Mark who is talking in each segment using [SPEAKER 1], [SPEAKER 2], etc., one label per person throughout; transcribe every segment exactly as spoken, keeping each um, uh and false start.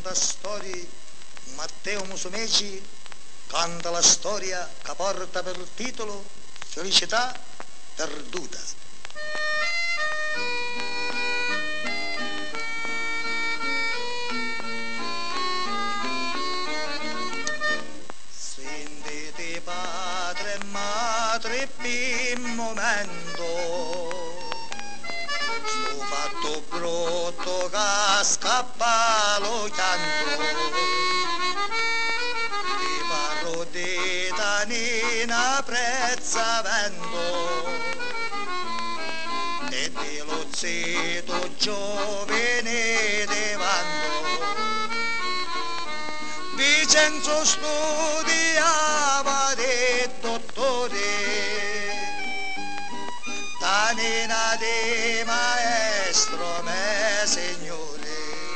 [SPEAKER 1] questa storia Matteo Musumeci canta la storia che porta per titolo Felicità perduta. Sentite padre e madre per un momento, sto fatto brutto che scappa lo chianto, vi parlo di Tanina prezzavendo e di lo zito giovane devando. Vincenzo studiava di dottore, Tanina di maestro me signore.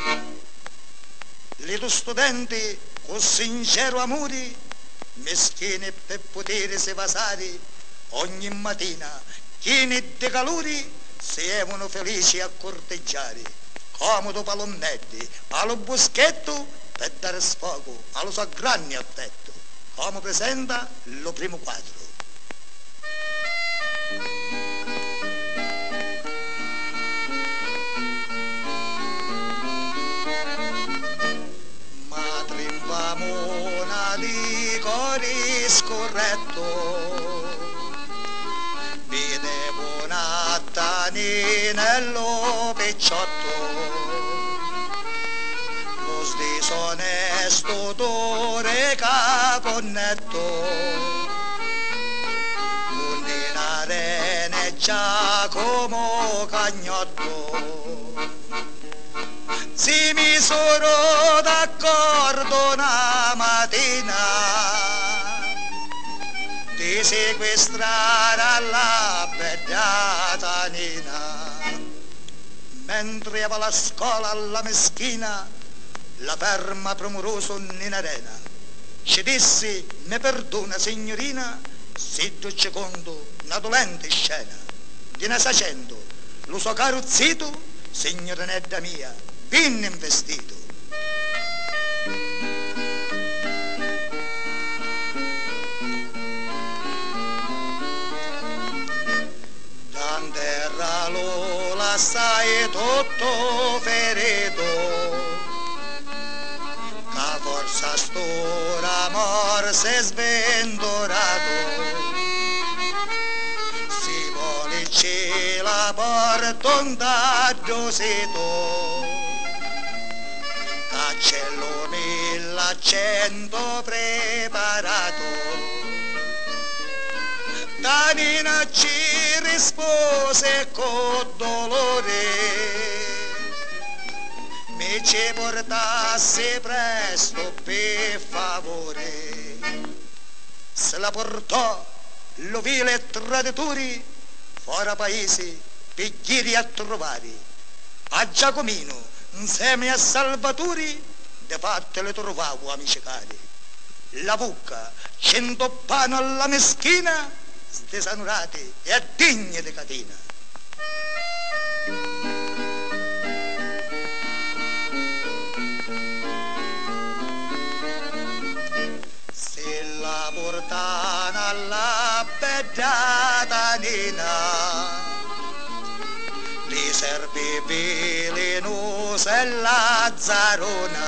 [SPEAKER 1] Gli due studenti con sincero amore, meschini per potersi vasare, ogni mattina pieni di calori sievano felici a corteggiare. Comodo palomnetti, allo boschetto per dare sfogo allo suo grande affetto, come presenta lo primo quadro. Madre infamona di cori scorretto, vedevo una Tanina nello picciotto, disonesto dore caponnetto, Mondinarene Giacomo Cagnotto. Si misero d'accordo una mattina di sequestrare alla bella Tanina, mentre va alla scuola alla meschina la ferma premuroso in arena. Ci dissi, mi perdona signorina, se tu secondo una dolente scena, di ne sacendo, lo so caro zito, signorinetta mia, ben investito. D'anterra lo lasciai tutto ferito, forza stora morse sventorato, si vuole c'è la porta un taggio sito, cancello mill'accento preparato. Tanina ci rispose con dolore, mi ci portasse presto per favore. Se la portò lo vile traditori fuori paesi per giri a trovare. A Giacomino insieme a Salvatore de fatte le trovavo amici cari. La bucca cento pane alla meschina, stesanurati e a degne di catena. Portana alla bella Tanina, li serve velenosa e lazzarona,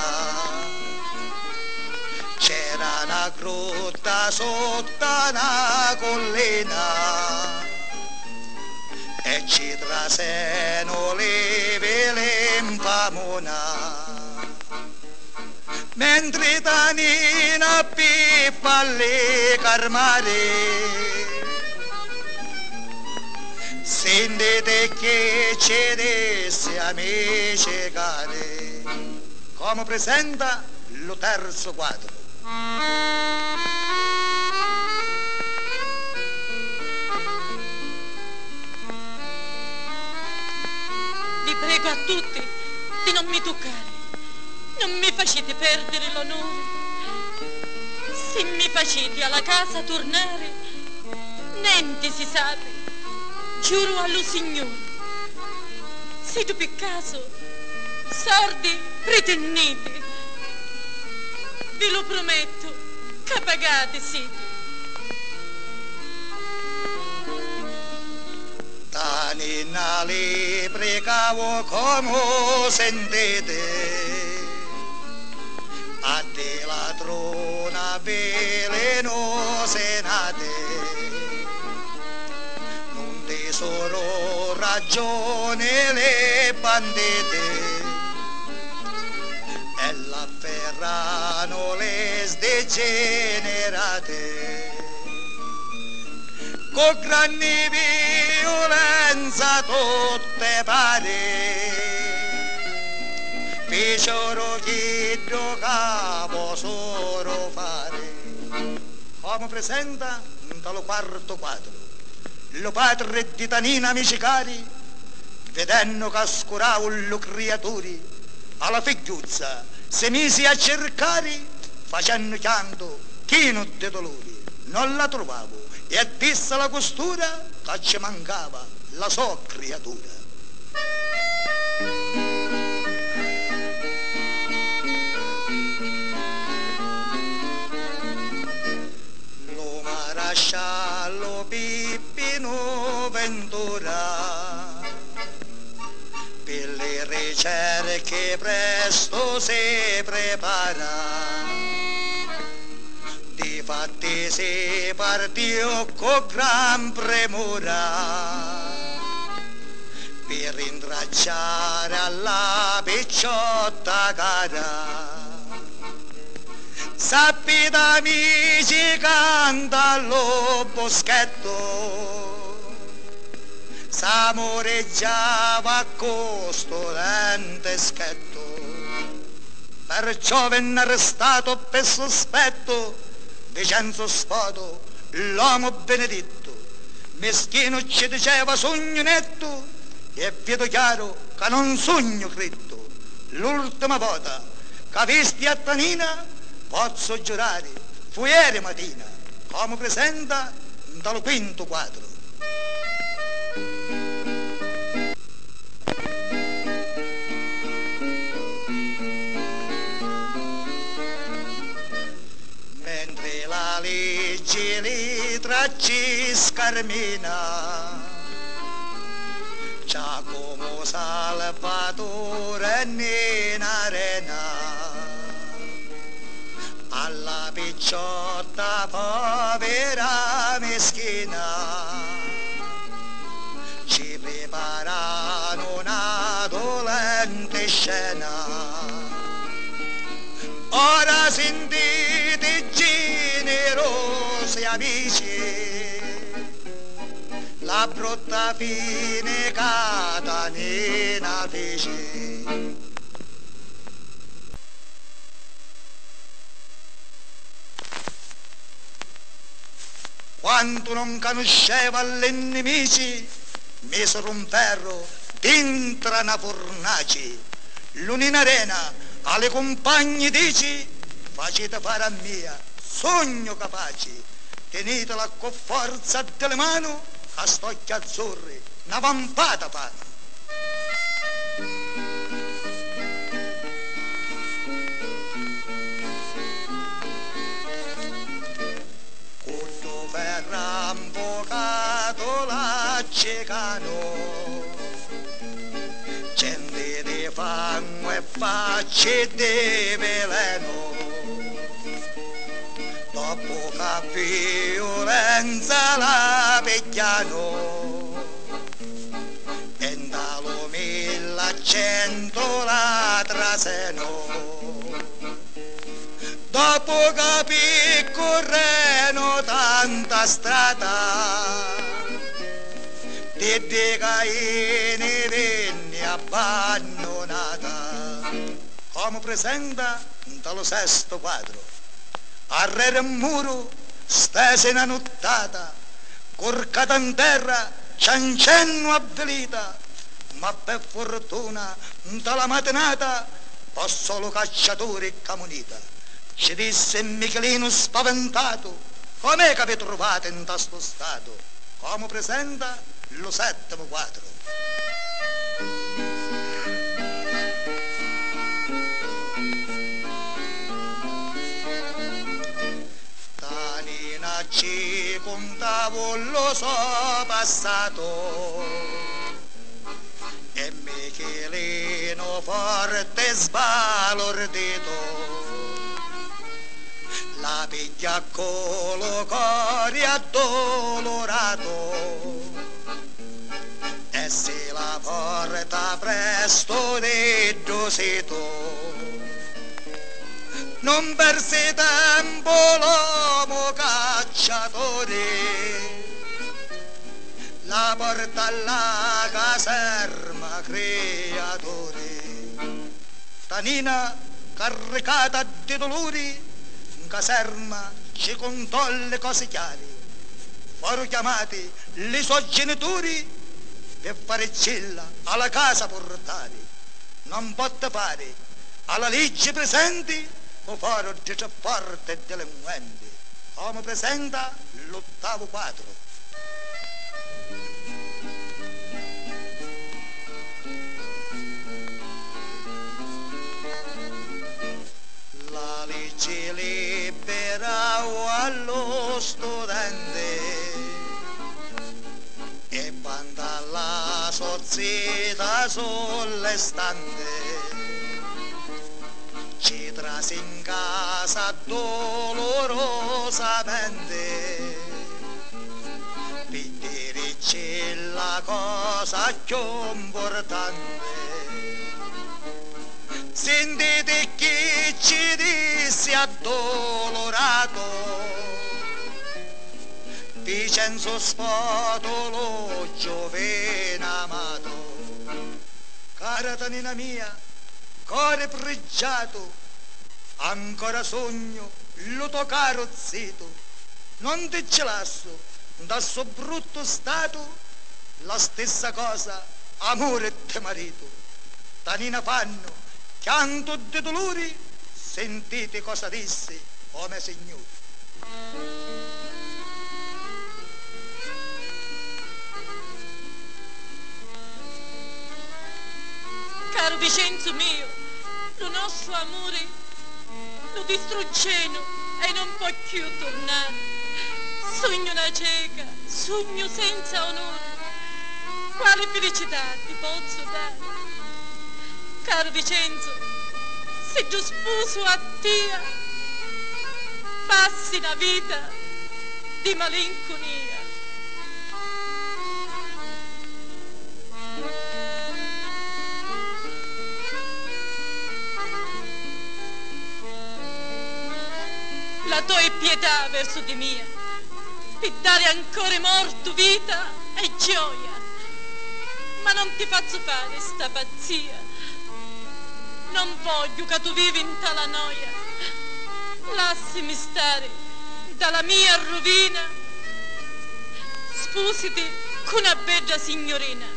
[SPEAKER 1] c'era una grotta sotto una collina e ci traseno le vele in famona. Mentre Tanina pippa alle carmare, sentite che ci desse a me cecare, come presenta lo terzo quadro.
[SPEAKER 2] Vi prego a tutti di non mi toccare. Non mi facete perdere l'onore, se mi facete alla casa tornare, niente si sa, giuro allo Signore. Se tu per caso sordi pretendete ve lo prometto, che pagate siete.
[SPEAKER 1] Tanina li pregavo come sentite, a te ladrona velenosate, non tesoro ragione le bandite, e l'afferrano le sdegenerate, con grandi violenza tutte pare, fecero chi giocavo solo fare. Come presenta dal quarto quadro, lo padre di Tanina amici cari, vedendo che scuravo le creature, alla figliuzza si mise a cercare, facendo chianto chino di dolori, non la trovavo. E disse alla costura che ci mancava la sua creatura. Lo marasciallo Pippino Ventura, per le ricerche presto si prepara. Difatti si partì con gran premura per rintracciare alla picciotta cara. Sappi d'amici canta allo boschetto, s'amoreggiava a costo lente schietto, perciò venne arrestato per sospetto. Vicenzo Sfoto, l'uomo benedetto, meschino ci diceva sogno netto, e vedo chiaro che non sogno cretto. L'ultima volta che visti a Tanina, posso giurare, fu ieri mattina, come presenta dal quinto quadro. La legge li tracci scarmina, Giacomo Salvatore in arena, alla picciotta povera meschina ci preparano una dolente scena. Ora sentite generosi amici, la brutta fine che Tanina fece. Quando non conosceva gli nemici, misero un ferro dentro una fornace, l'unina arena alle compagne dici, facete fare a mia, sogno capace, tenetela con forza delle mani, a stocchi azzurri, una vampata pane. Cotto ferra invocato l'accecano, gente di fango e facce di veleno, dopo che violenza la picchiano, e dallo millacento la traseno, dopo che correno tanta strada, di Caini venne abbandonata, come presenta dallo sesto quadro. Arrere un muro, stese una nottata, corcata in terra, ciancenno avvelita, ma per fortuna dalla mattinata posso lo cacciatore camunita. Ci disse Michelino spaventato, com'è che vi trovate in questo stato? Come presenta lo settimo quadro. ci contavo lo so passato e Michelino forte sbalordito la piglia con lo cuore addolorato e se la porta presto di doseto non perse tempo l'uomo cacciatore la porta alla caserma creatore Tanina caricata di dolori in caserma ci contò le cose chiare furono chiamati i suoi genitori per fare cella alla casa portare non potte fare alla legge presenti o faro di tre forte delinquenti come presenta l'ottavo quadro la legge libera allo studente e banda la società sulle stande ci trase in casa dolorosamente per dire c'è la cosa più importante sentite chi ci disse addolorato Vincenzo Spatolo giovane amato cara Tanina mia cuore pregiato, ancora sogno, lo tuo caro zito, non ti celasso, da suo brutto stato, la stessa cosa, amore e te marito. Tanina fanno, pianto di dolori, sentite cosa disse, come signore.
[SPEAKER 2] Caro Vincenzo mio, lo nostro amore lo distruggeno e non può più tornare. Sogno una cieca, sogno senza onore. Quale felicità ti posso dare? Caro Vincenzo, se giù sposo a te, passi una vita di malinconia. La tua pietà verso di mia, per dare ancora morto vita e gioia, ma non ti faccio fare sta pazzia, non voglio che tu vivi in tale noia, lasciami stare dalla mia rovina, sposati con una bella signorina.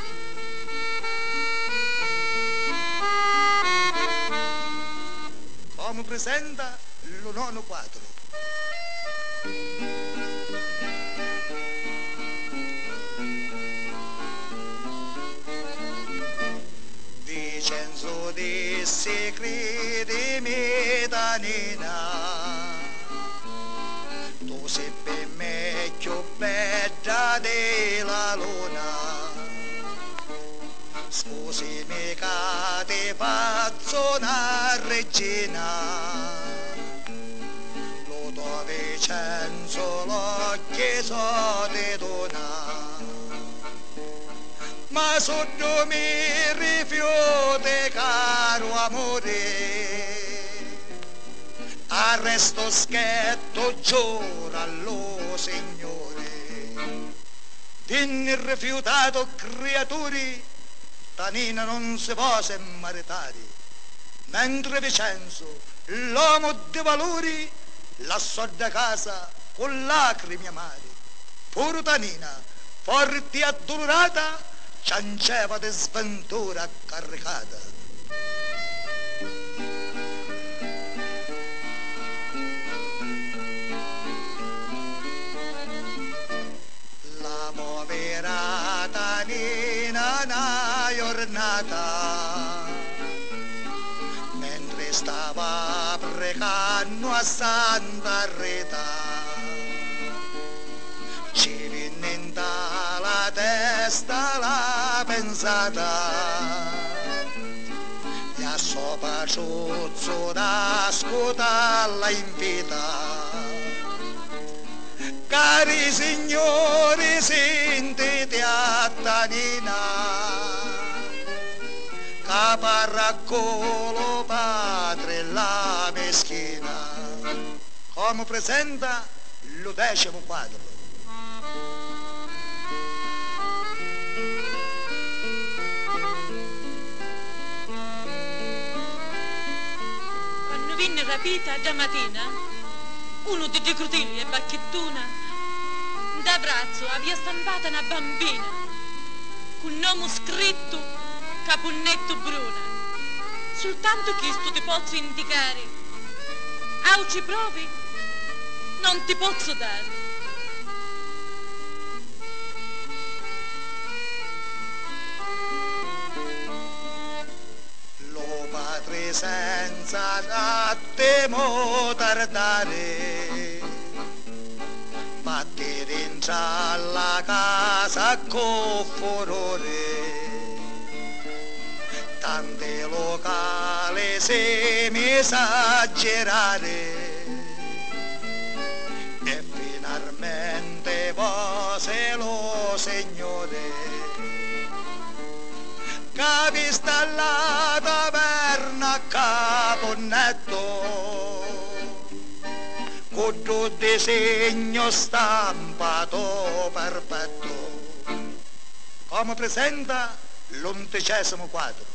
[SPEAKER 1] Come presenta lo nono quadro. Vincenzo disse credimi Tanina, tu sei per me più bella della luna, sposami che ti faccio una regina. Vincenzo l'ho chiesto di donna, ma sotto mi rifiuti caro amore, arresto schietto giuro allo Signore. Vinni rifiutato creaturi, Tanina non si può maritare, mentre Vincenzo, l'uomo di valori, lasciò da casa con lacrime amare. Pure Tanina, forte e addolorata, cianceva di sventura caricata. La povera Tanina una giornata, mentre stava pregando a Santa Rita, questa la pensata, e a sopra ciuzzo da scutalla in vita. Cari signori, sentite a Tanina, che paraccolo padre la meschina. Come presenta lo decimo quadro.
[SPEAKER 2] Quando venne rapita da mattina, uno di Crutilli e Bacchettuna da braccio aveva stampata una bambina con un nome scritto Capunnetto Bruna. Soltanto questo ti posso indicare. A ci provi non ti posso dare.
[SPEAKER 1] Lo padre senza da temo tardare, batte dentro alla casa con furore, tante locali se mi esagerare, e finalmente vose lo Signore, capi sta alla taverna a Capunnetto, con tuo disegno stampato perfetto. Come presenta l'undicesimo quadro.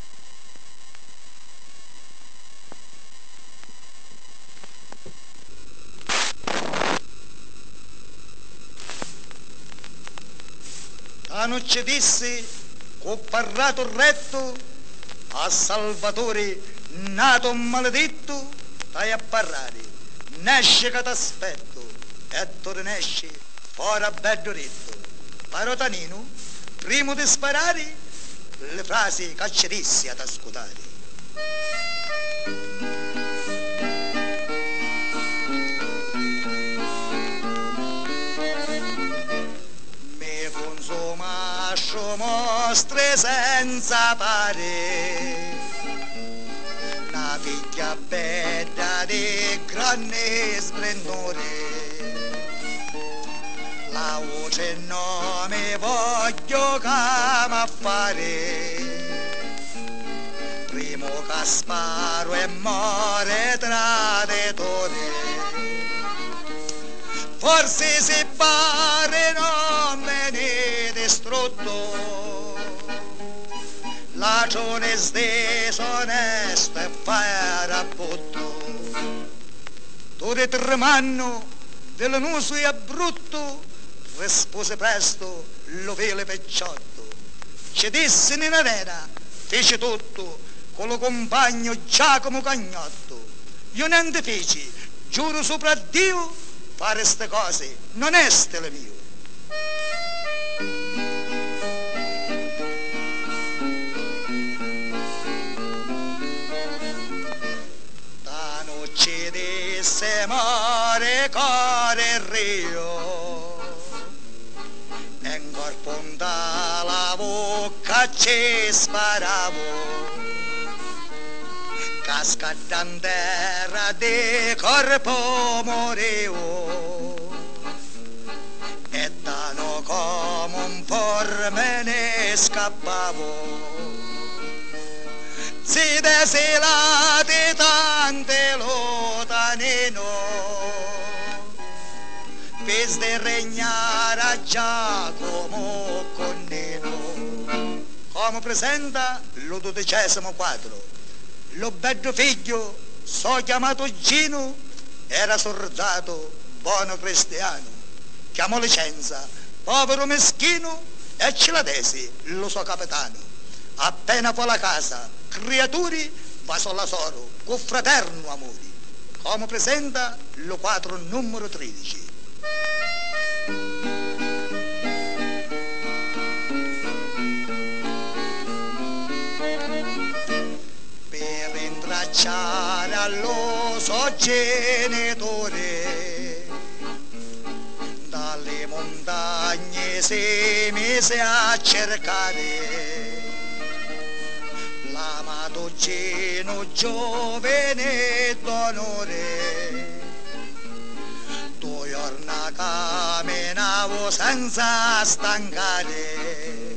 [SPEAKER 1] Non ci dissi che ho parlato retto a Salvatore nato maledetto, stai a parlare, nesce che t'aspetto, e tu rinesci fuori a bello ritto. Però Tanino, prima di sparare, le frasi che ci dissi ad ascoltare. Mostre senza pare, una figlia bella di grande splendore, la voce non mi voglio camaffare, primo che sparo e muore traditore, forse se pare non me ne distrutto, la ragione disonesta e fai rabutto. Tu ritremando dell'uso e brutto, rispose presto lo vele pecciotto, ci disse in arena, fece tutto con lo compagno Giacomo Cagnotto. Io niente feci, giuro sopra Dio, fare ste cose non è stile mio. Da noce disse mare core rio, e in corpo la bocca ci sparavo, casca in terra di corpo morivo, e tano come un por me ne scappavo. Si desilati tante lotanino, per de regnare a Giacomo Connino. Come presenta lo dodicesimo quadro. Lo bello figlio, so chiamato Gino, era soldato, buono cristiano. Chiamò licenza, povero meschino, e ce la desi, lo suo capitano. Appena fu alla casa, creaturi, va sola soro, con fraterno amore. Come presenta lo quadro numero tredici. Rintracciare allo suo genitore dalle montagne e si mise a cercare l'amato Gino giovane d'onore. Due giorni camminavo senza stancare,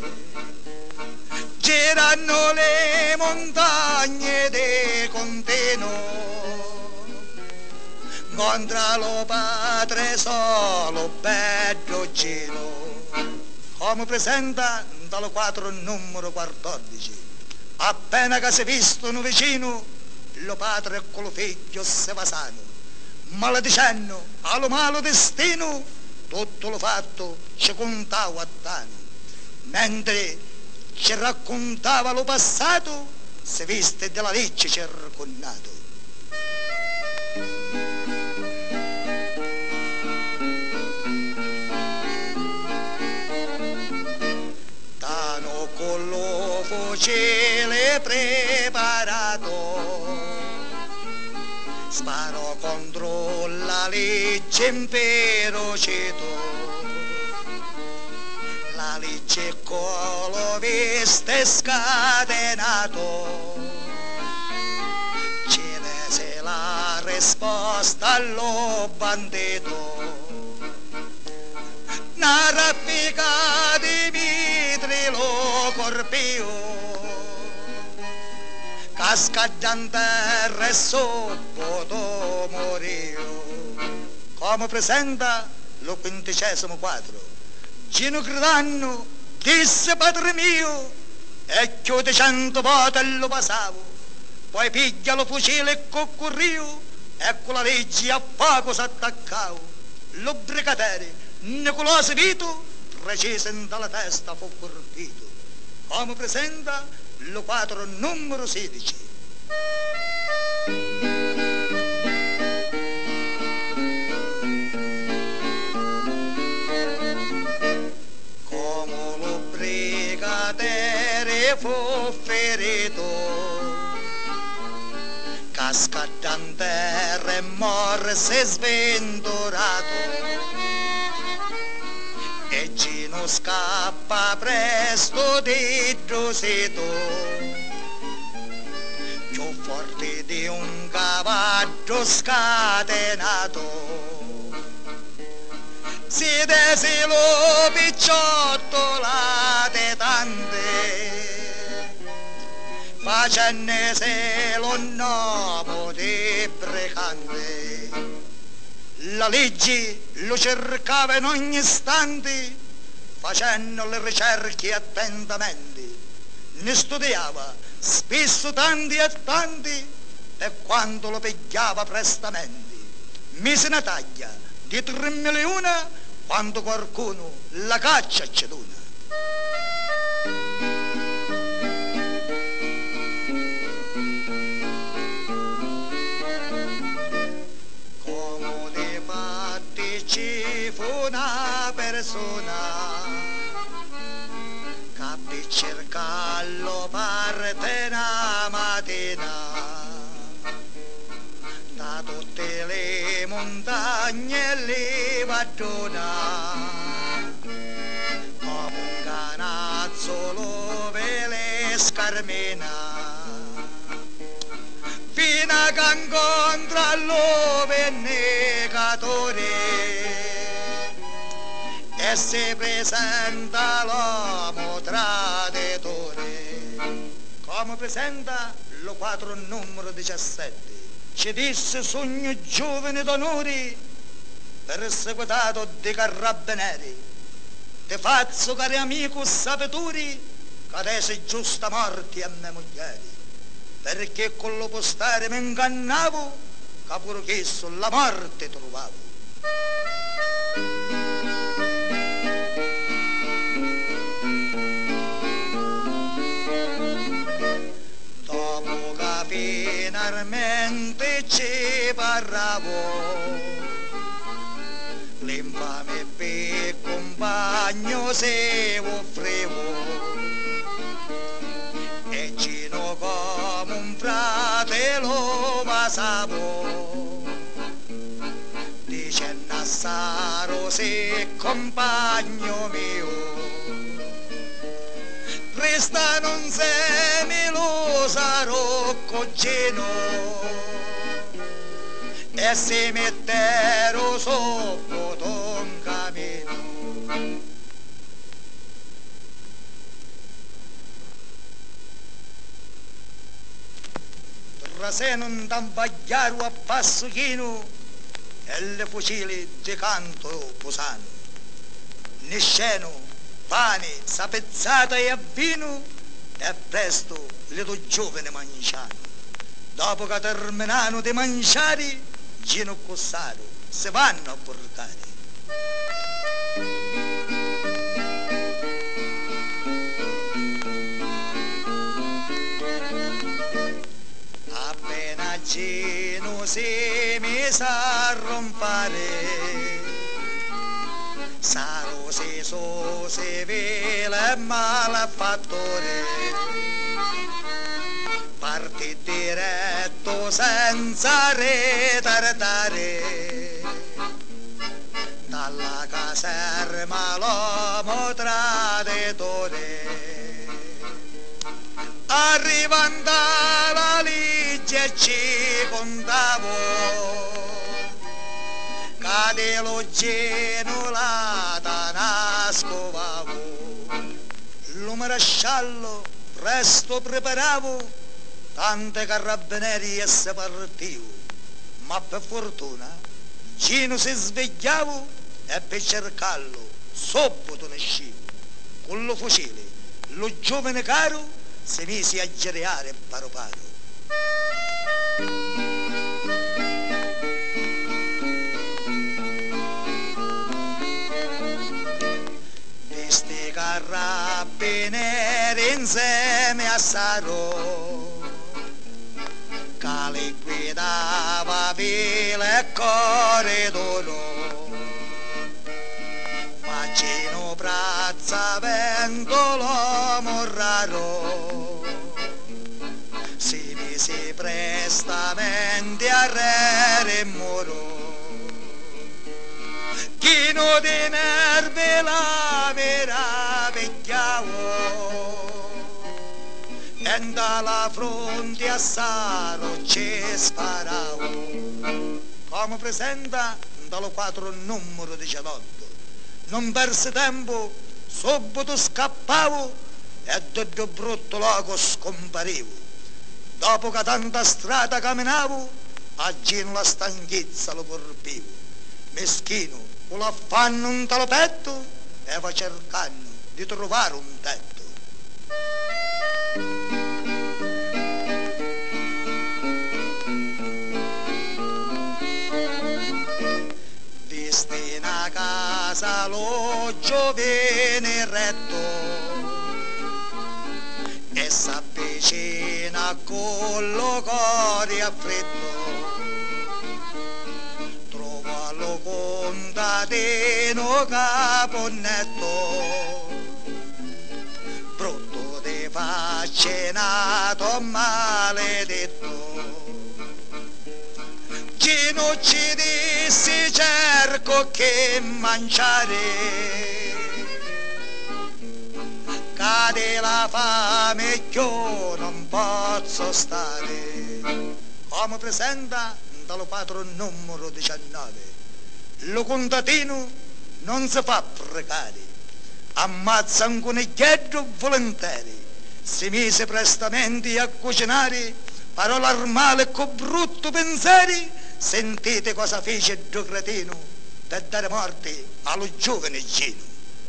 [SPEAKER 1] girano le montagne di Contino, contra lo padre solo bello Gino. Come presenta dal quattro numero quattordici, appena che si vistono vicino, lo padre con lo figlio si vasano, maledicendo allo malo destino, tutto lo fatto ci contava a Tano. Mentre ci raccontava lo passato, si viste della legge circondato. Tano con lo fucile preparato sparò contro la legge imperocito. La legge con lo viste scatenato, chiese la risposta allo bandito. Una raffica di vitri lo corpio, cascata in terra e sotto morio. Come presenta lo quindicesimo quadro, Gino gridando disse padre mio, e chiude cento volte lo passavo, poi piglia lo fucile e coccorrio, e con la legge a poco s'attaccavo. Lo brigatere Nicolosi Vito, preciso dalla testa fu colpito. Come presenta lo quadro numero sedici. Come lo brigatere fu ferito, cascata in terra e morse sventurato, e Gino scappa presto dietro sito, più forte di un cavallo scatenato. Si dese lo picciotto la tante, facenne se lo nome di precante. La legge lo cercava in ogni istante, facendo le ricerche attentamente. Ne studiava spesso tanti e tanti, e quando lo pigliava prestamente mise una taglia di tre milioni quando qualcuno la caccia c'è d'una. Ci fu una persona che per cercarlo parte una mattina da tutte le montagne le vadona, come un canazzolo ve le scarmina, fino a che incontra lo vendigatore e si presenta l'uomo traditore. Come presenta lo quadro numero diciassette, ci disse sogno giovane d'onori, perseguitato di carabinieri, ti faccio cari amico sapeturi, che adesso giusta morti a me moglieri, perché con lo postare mi ingannavo, che pure questo la morte trovavo. Dopo che finalmente ci parlavo, l'infame per compagno se offrivo, e Gino come un fratello passavo, dicendo Saro se compagno mio, resta non se me lo sarò cugino, e se mettero sotto un camino. Traseno un tampagliaro a passo chino e le fucili di canto posano. Ne sceno, pane, sapezzata e a vino e presto le due giovani mangiano. Dopo che terminano di mangiare, gino cossaro, se vanno a portare. Appena gino si mi sa rompare, Saro si so si vele malafattore, parti diretto senza ritardare, dalla caserma l'uomo traditore, arrivando alla legge ci contavo, cade lo geno la nascovavo, lo marasciallo presto preparavo, tante carabinieri e se partivo, ma per fortuna Gino si svegliavo e per cercarlo subito ne uscivo, con lo fucile lo giovane caro si mise a gireare paro paro. Visti carabinieri insieme a Saro, che li guidava vile e corridoro, facino brazza vento l'uomo raro, si mise prestamente a rere e muro, chino di nervi la meravigliavo, e dalla fronte a Saro ci sparavo. Come presenta dallo quattro numero diciotto, non persi tempo, subito scappavo e da brutto loco scomparivo. Dopo che tanta strada camminavo, a Gino la stanchezza lo colpivo. Meschino, con l'affanno un talo petto e va cercando di trovare un tetto. Visti una casa lo giovane retto e s'avvicina con lo cuore affretto, trova lo contadino caponnetto, brutto di faccinato maledetto. Gino ci disse cerco che mangiare, cade la fame e io non posso stare. Come presenta dallo quattro numero diciannove, lo contadino non si fa precare, ammazza un coniglietto volentieri, si mise prestamente a cucinare, parola armale con brutto pensieri. Sentite cosa fece il cretino per dare morte allo giovane Gino.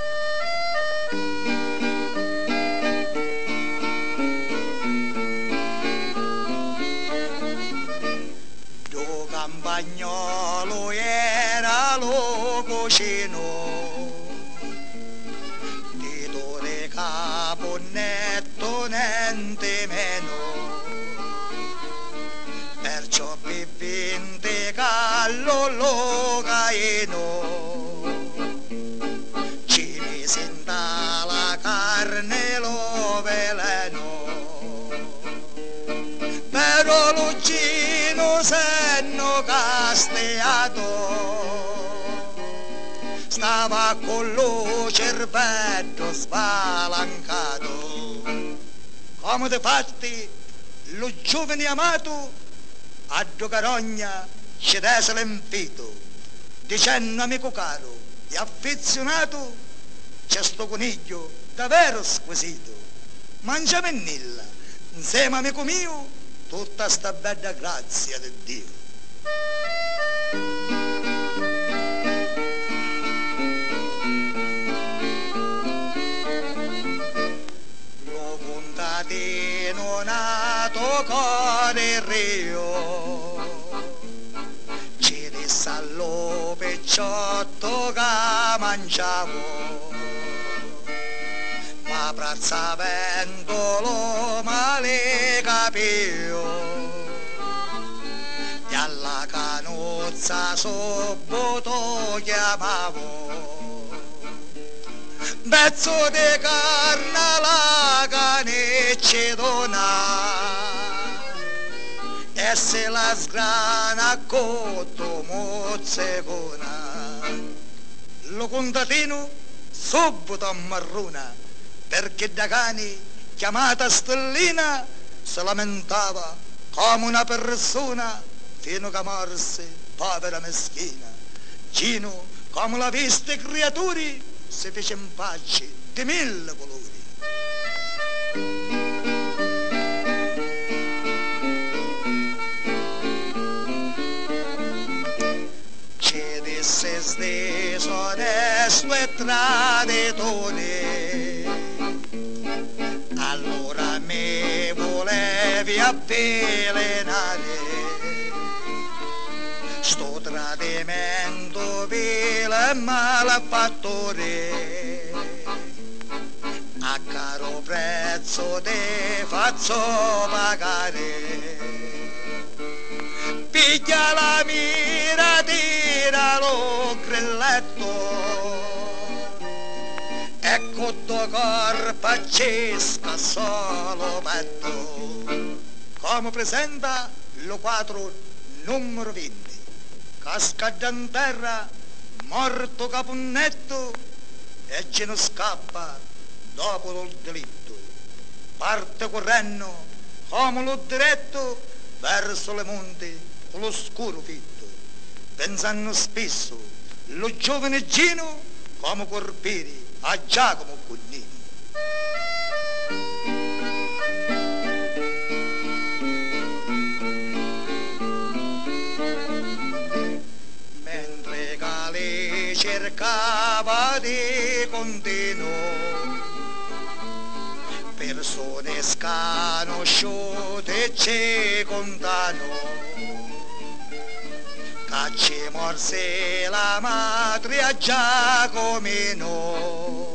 [SPEAKER 1] Do campagnolo era lo cucino, titolo caponnetto niente meno, perciò vivente callo lo caino, ci misenta la carne lo veleno, però lo Gino se no castigato, stava con lo cervello spalancato. Come te fatti, lo giovane amato, a due carogna ci dese l'invito, dicendo amico caro e affezionato, c'è sto coniglio davvero squisito, mangia pennilla, insieme amico mio, tutta sta bella grazia di Dio. Lo contadino nato cuore rio, ci disse allo picciotto che mangiavo, ma prazzavendolo male capivo, e alla canozza subito chiamavo, pezzo di carne alla canecce dona, e se la sgrana cotto mozzecona. Lo contadino subito ammarruna, perché da cani chiamata Stellina si lamentava come una persona fino che morse, povera meschina. Gino, come l'ha vista creature, si fece in pace di mille colori. Ci disse steso onesto e traditore, allora me volevi avvelenare, sto tradimento vile e malfattore, a caro prezzo te faccio pagare. Piglia la mira, tira lo grilletto, ecco tuo corpo accesca solo petto. Come presenta lo quattro numero venti, casca in terra, morto capunnetto, e ce ne scappa dopo il delitto. Parte correndo come lo diretto verso le monti con lo scuro fitto, pensando spesso lo giovane Gino come colpire a Giacomo Cunnino. Mentre Cale cercava di continuo persone sconosciute ci contano, che ci morse la madre a Giacomino,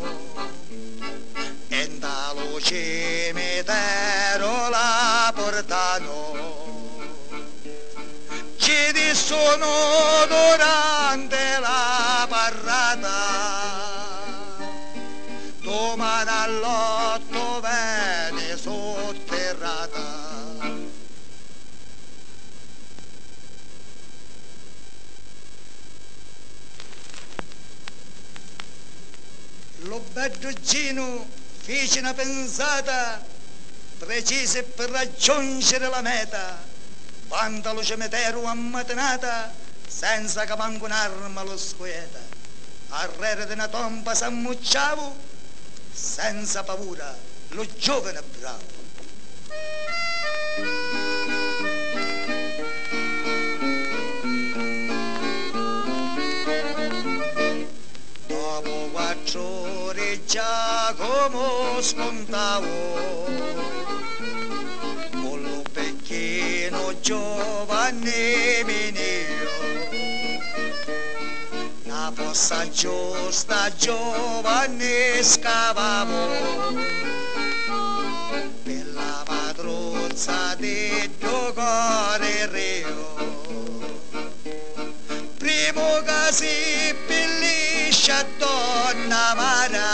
[SPEAKER 1] e dallo cimitero la portano. Ci dissono durante la parrata, domani all'otto viene sotterrata. Lo bello Gino fece una pensata precisa per raggiungere la meta, quando allo cimitero ammatinata, senza che manco un'arma lo squieta. Arrere di una tomba s'ammucciavo, senza paura, lo giovane bravo. Dopo quattro ore Giacomo spuntavo, con lo pecchino giovane mio, la fossa giusta giovane scavavo, per la padrozza di cuore rio. Primo che si pellisce donna Mara,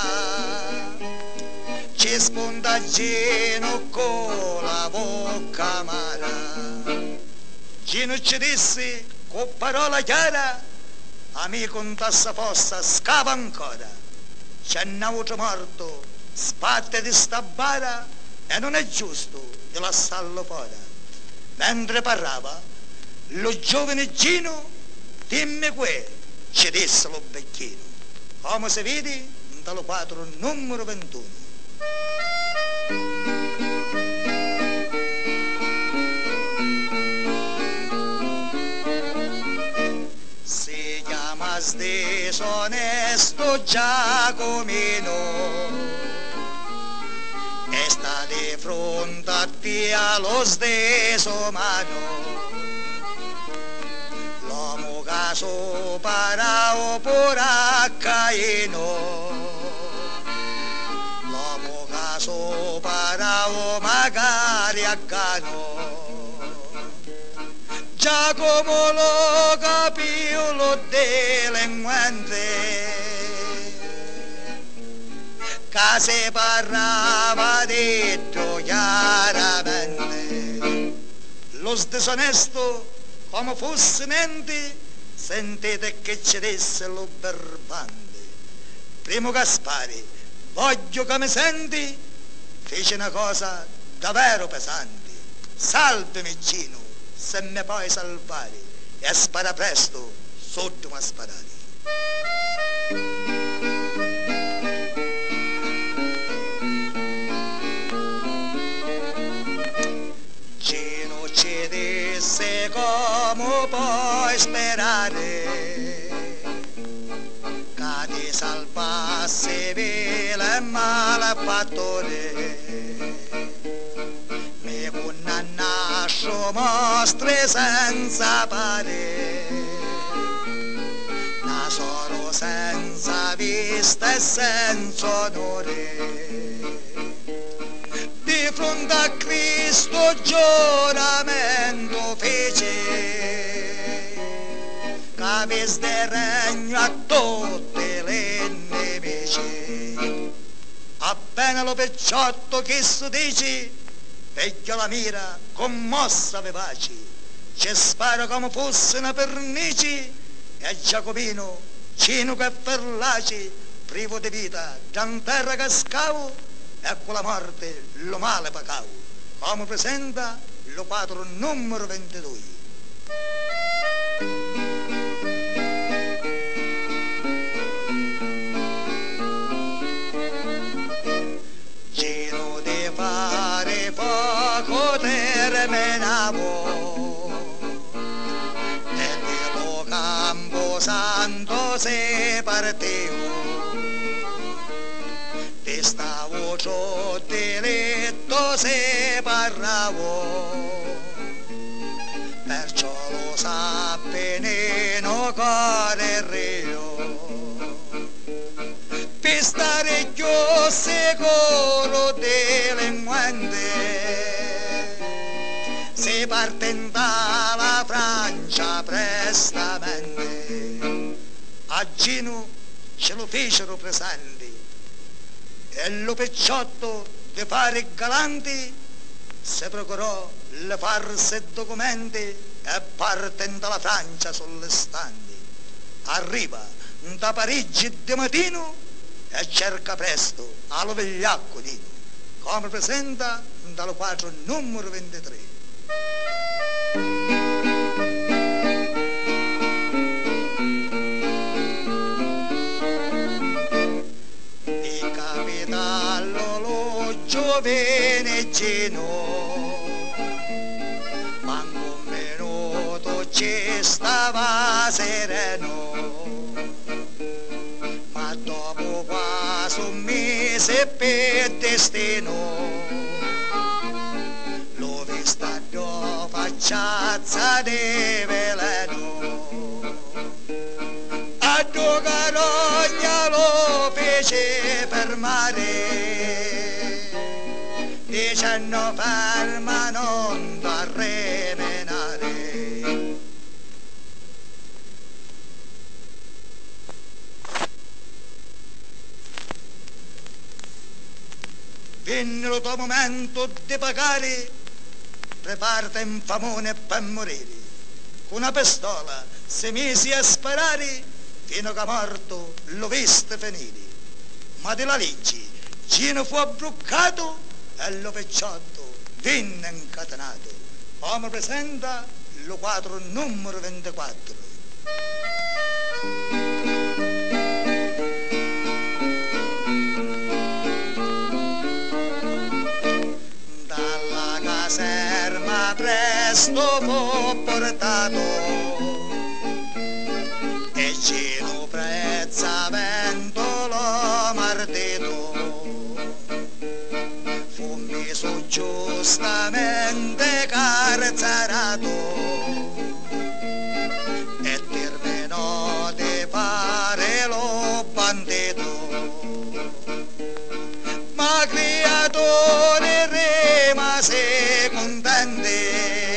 [SPEAKER 1] ci spunta Gino con la bocca amara. Gino ci disse con parola chiara, amico in tassa fossa, scapa ancora. C'è un altro morto, spatte di sta bara e non è giusto di lasciarlo fuori. Mentre parlava, lo giovane Gino, dimmi que, ci disse lo becchino. Come si vede, dallo quadro numero ventuno. Si chiama disonesto Giacomino e sta di fronte a te allo stesso mano. L'uomo caso parao por a Caino, l'uomo caso parao magari a Cano. Giacomo lo capio lo delinquente, che si parlava detto chiaramente. Lo disonesto, come fosse niente, sentite che ci disse lo berbante. Primo Gaspari, voglio che mi senti, fece una cosa davvero pesante. Salvami Gino, se mi puoi salvare, e spara presto sotto a sparare. Gino ci disse come puoi sperare che ti salvasse vile e malfattore. Mi condannascio mostre senza pare, na solo senza vista e senza onore. Di fronte a Cristo giuramento fece, che avesse del regno a tutte le nemici. Appena lo pecciotto che si dice, vecchia la mira, commossa vivace, ci spara come fosse una pernice, e Giacomino, Gino che ferlace, privo di vita, dan terra cascavo, e con la morte lo male pagavo. Come presenta lo quadro numero ventidue. Gino di fare poco terminavo, e dello campo santo se partivo. Ti stavo giù di letto se parlavo, perciò lo sappe neno cuore rio. Per stare più sicuro delinquente, si parte dalla Francia prestamente. A Gino ce lo fecero presenti, e lo pecciotto di fare galanti si procurò le farse documenti e parte dalla Francia sulle standi. Arriva da Parigi di mattino e cerca presto allo vigliacco Dino, come presenta dallo quadro numero ventitré. Di capitallo lo giovane Gino, manco un minuto ci stava sereno, ma dopo quasi un mese per destino l'ho vista do facciazza di veleno. A do carogna lo fece fermare, dicendo ferma non da remenare. Venne il tuo momento di pagare, preparati infamone per morire. Con una pistola si mise a sparare fino che morto lo viste finire. Ma della legge, chi ne fu abbruccato e lo pecciotto venne incatenato. Come presenta lo quadro numero ventiquattro. Dalla caserma presto fu portato e cino prezzamento lo martito. Fu messo giustamente carcerato e terminò di fare lo bandito. Ma creatore rimase contente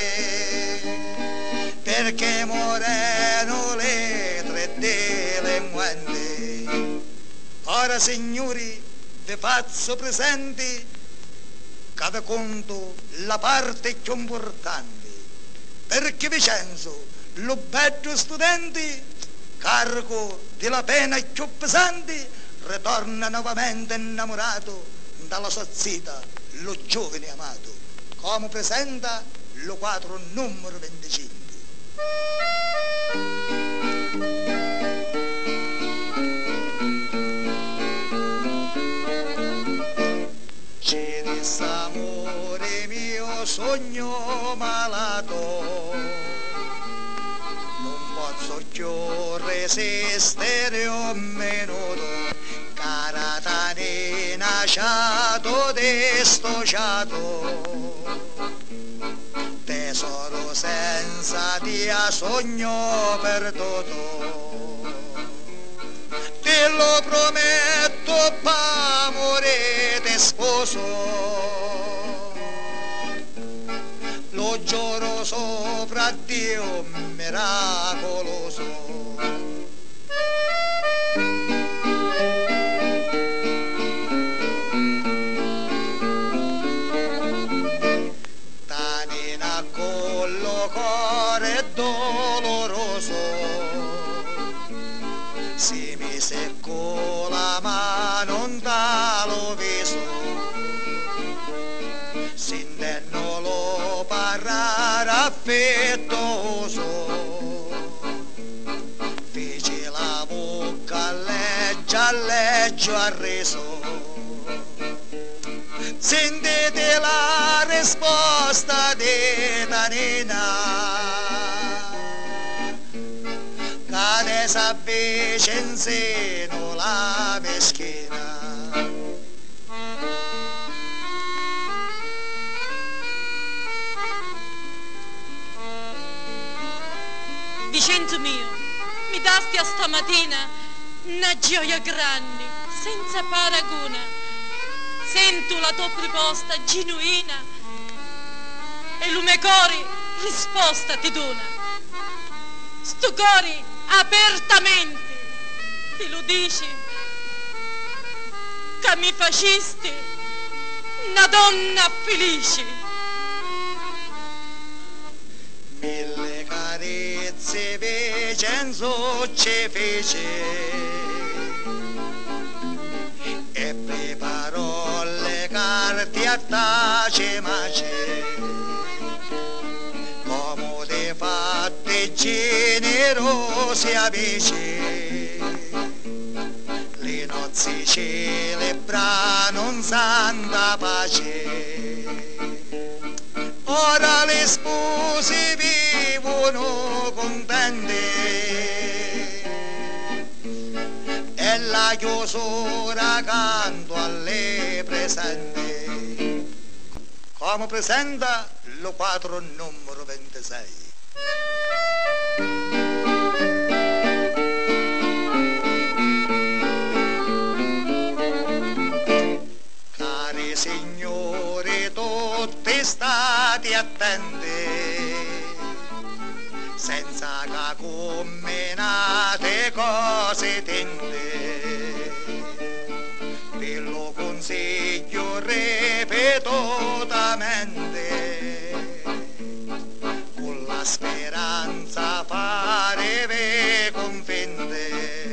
[SPEAKER 1] perché moreno le tre delinquenti. Ora signori vi faccio presenti che vi conto la parte più importante, perché Vincenzo, lo bello studente, carico della pena più pesante, ritorna nuovamente innamorato dalla sua zita, lo giovane amato, come presenta lo quadro numero venticinque. Ci disse amore mio sogno malato, non posso più resistere un minuto, cara tanina ciato destociato, tesoro senza dia sogno perduto, te lo prometto p'amore te sposo, lo giuro sopra Dio miracoloso. Tanina con lo cuore doloroso, si mise con la mano dallo viso, sentendo lo parlare affettuoso, fece la bocca leggio a leggio a reso. Sentite la risposta di Tanina, che adesso avvice in seno la meschina.
[SPEAKER 2] Vincenzo mio, mi dasti a stamattina una gioia grande, senza paragone. Sento la tua proposta genuina e il mio cuore risposta ti dona. Sto cuore apertamente ti lo dice che mi facesti una donna felice.
[SPEAKER 1] Mille carezze Vincenzo ci fece e preparò le carte a tace mace, come dei fatti generosi amici, le nozze celebrano in santa pace. Ora le spose vivono contente e la chiusura accanto alle presenti, come presenta lo quadro numero ventisei. Cari signori, tutti state attenti, senza che combinate cose tinte, ve lo consiglio ripetutamente, con la speranza farevi confinte.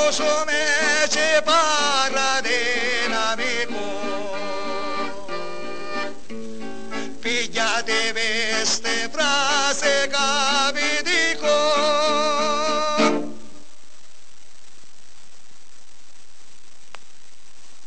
[SPEAKER 1] so me ci parla di un amico